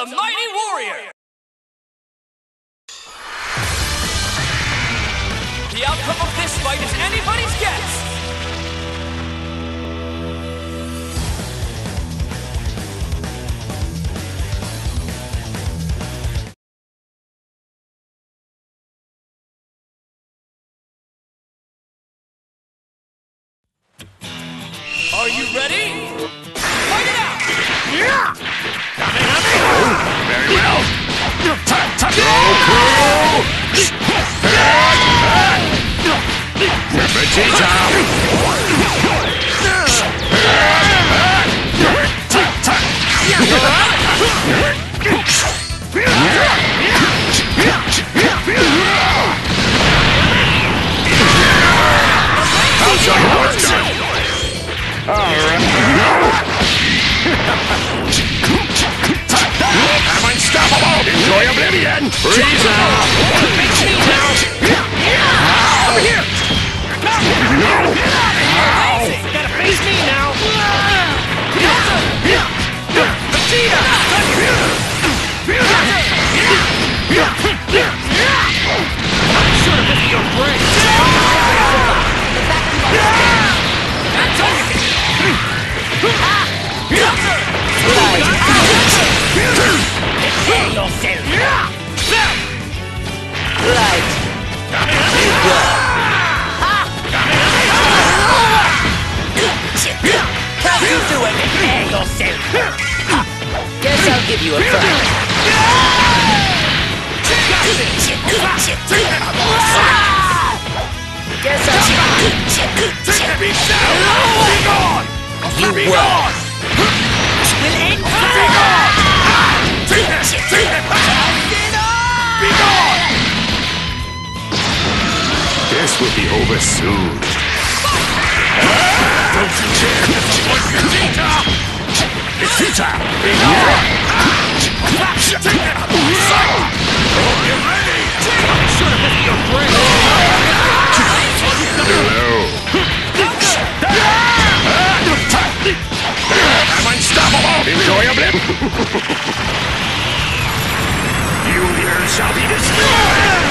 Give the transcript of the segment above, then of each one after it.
a mighty warrior! The outcome of this fight is anybody's guess! Are you ready? Fight it out! Yeah! Very well! Vegeta! I'll show you how it's done! I'm unstoppable! Enjoy oblivion! Frieza! Face me now! Over here! Amazing! Gotta face me now! Vegeta! I'm sure to visit your brain! Light. Can't you do anything yourself? Guess I'll give you a try. Guess I'll you won. Will end This will be over soon. Don't you dare disappoint Vegeta! It's Vegeta! Be gone! Get ready! I'm sure to visit your brain! Hello! I'm unstoppable! Enjoy oblivion! You here shall be destroyed!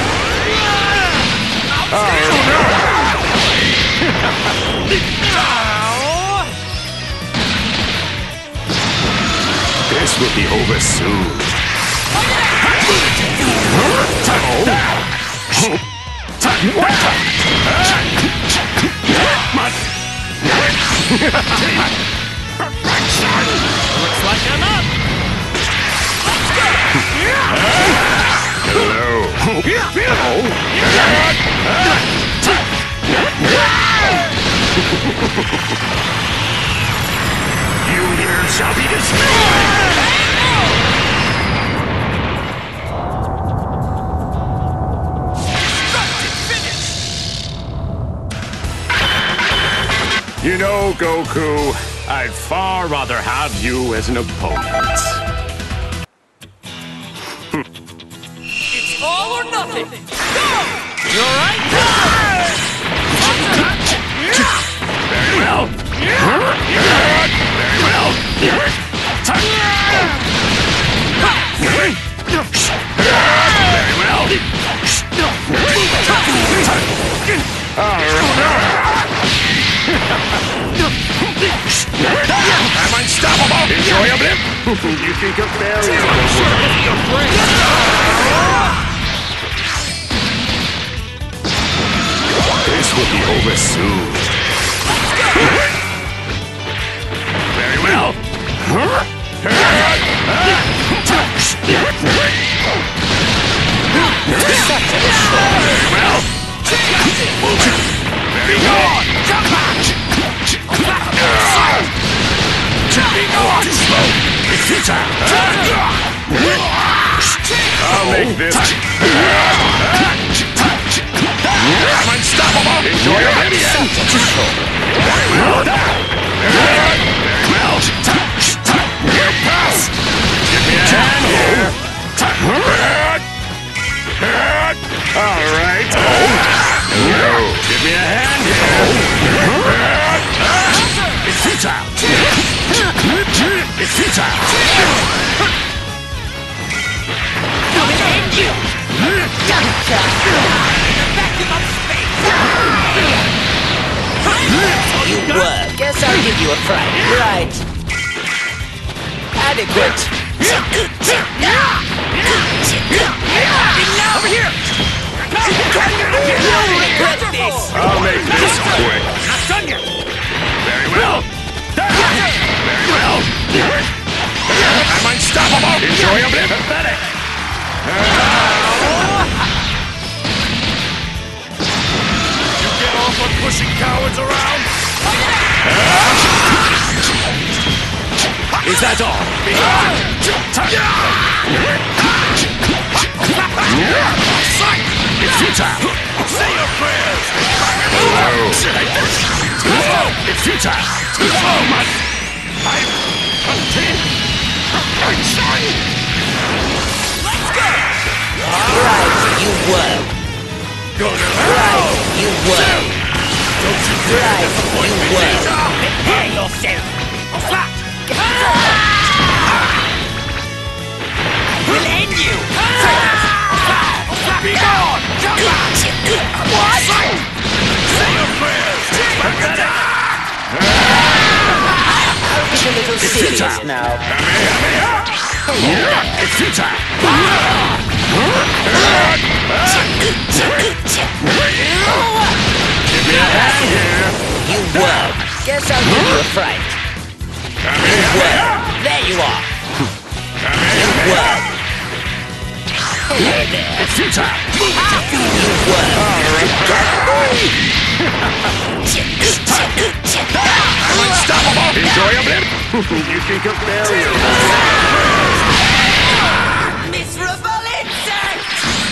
This will be over soon. Looks like I'm up! Hello. You here shall be destroyed! You know, Goku, I'd far rather have you as an opponent. It's all or nothing! Go! You alright? Very well. Very well. Very I'm unstoppable! Enjoy a blip! You think a fairy Your brain! This will be over soon. Very well. Very well. Very good. I'll make this. I'm unstoppable! Enjoy your oblivion! Very well! Very well! You're past! Give me a hand here! Alright! No! Give me a hand here! It's futile! It's futile! You were. Guess I'll give you a fright. Right. Adequate. Over here! You'll regret this. I'll make this quick. Not done yet! Very well. Very well. I'm unstoppable. Enjoyable. Pathetic. You get off on pushing cowards around? Is that all? It's futile. Say your prayers! It's futile. Right, you were. Right, you were. Don't you dare Right, disappoint you me, were. Ninja! Prepare yourself. Flat! We'll end you. Be gone! What? Say your prayers! I'll be a little serious futile. now. It's futile. Give me a hand here. You were. Guess I'll give you a fright. You were. There you are. You were. Hello there. It's futile. You were. I'm unstoppable. Enjoyable. You think of failure. Miserable insect!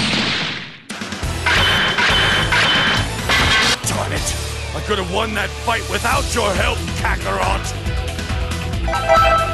Darn it! I could have won that fight without your help, Kakarot!